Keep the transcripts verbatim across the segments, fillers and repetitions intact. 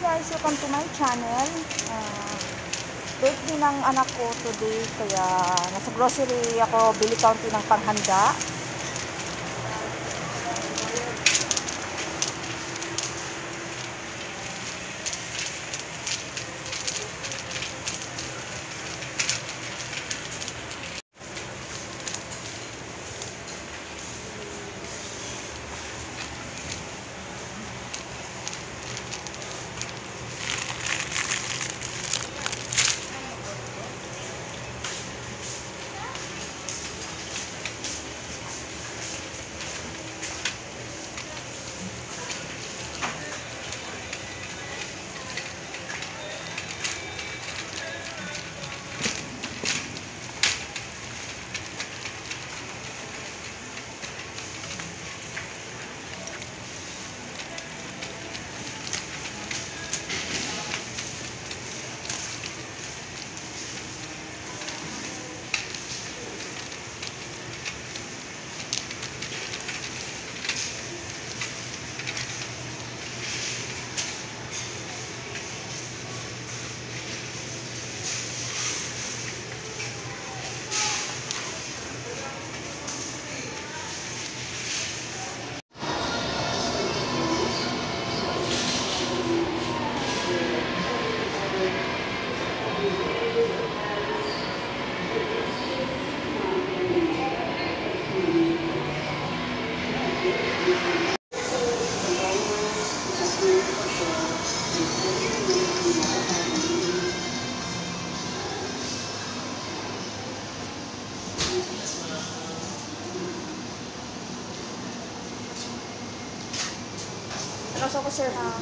guys, welcome to my channel. Uh, birthday ng anak ko today, kaya nasa grocery ako, bili kaunti ng panghanda. Nasa ko sir ha.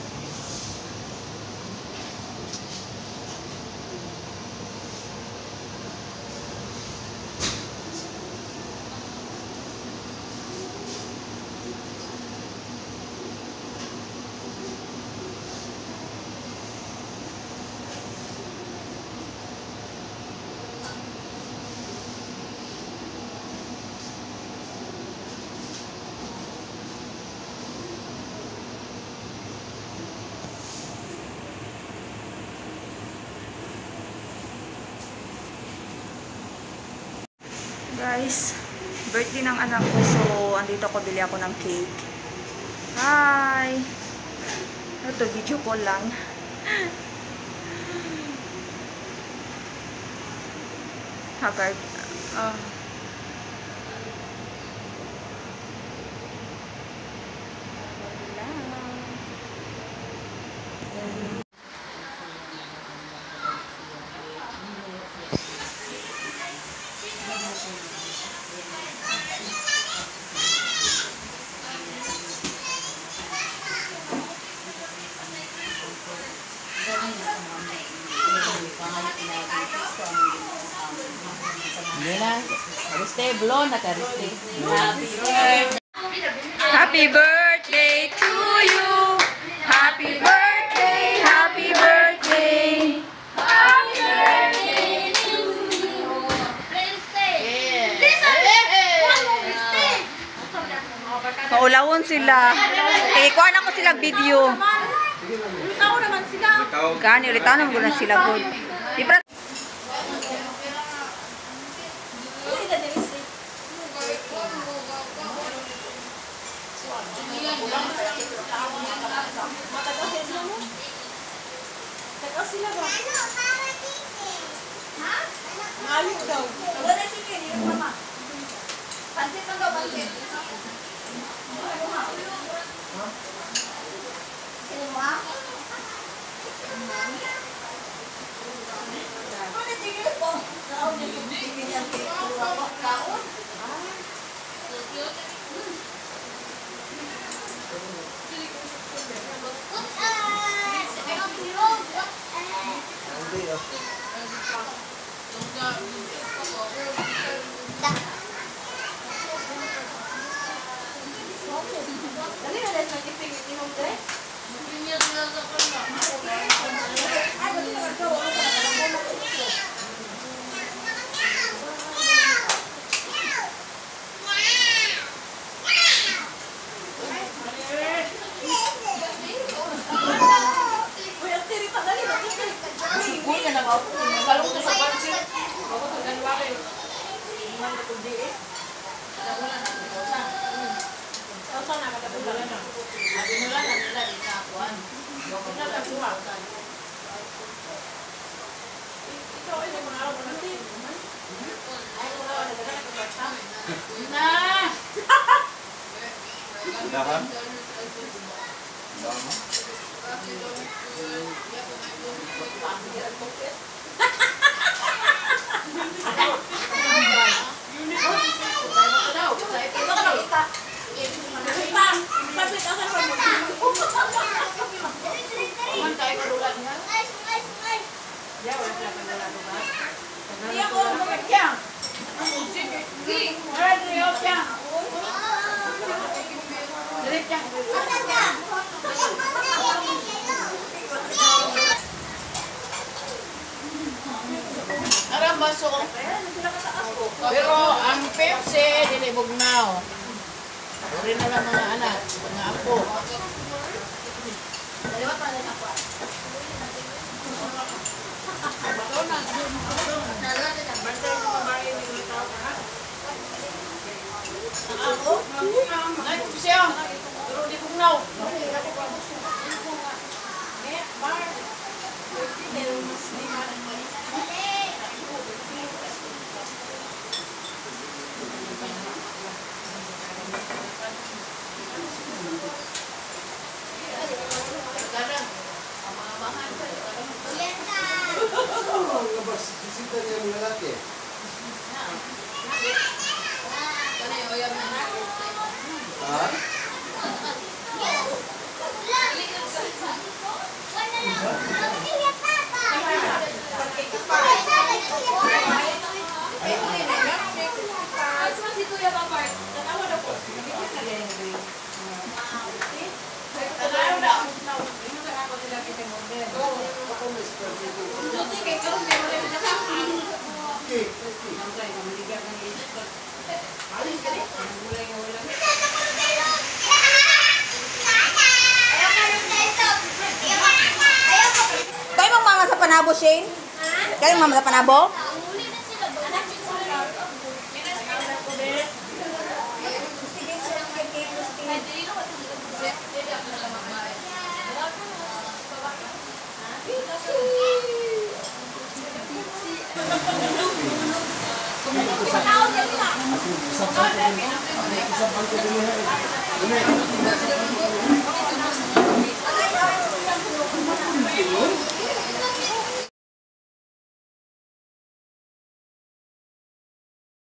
Guys, birthday ng anak ko, so andito ako, bili ako ng cake. Hi! Ito, video call lang. Haggard. Uh, Stay blown na kariste. Happy birthday. Happy birthday to you. Happy birthday, happy birthday. Happy birthday to you. Maulawon sila. Eh, kuha na ko sila video. Ulitaw naman sila. Gani, ulitaw naman ko na sila. Good. Ipra sila ba? Ha? Ngayon daw. Wala na chicken, yun mama. Pansit lang daw, pansit. Sino mo ha? Ano chicken po? Kaon na yung chicken yan. Kaon? Dali na dahil nag-ipig inom ko eh. Kalong to sa pansit. Ako to dalawa kayo. Iman na to di eh. Alam mo na, sa. Sa na katapulan na. Abi nila na nila ikakuan. Ina ka suwa. Ito ay mga araw na din. Ay wala na dala ka basta. Na. Dahan? Dahan? Pero ang Pepsi, dilibog na. Uri na lang mga anak, mga apo. Daliwat pa rin ako. Bato na. Bantay sa babae ng mga tao ka. Ang ako? Ay, siya. Pero di bugnaw. Bisita niya ng lalaki. Ha? Kayo mang mga sa panabo, Shane? Kayo mga sa panabo? Isang bangko din yan. Isang bangko din yan.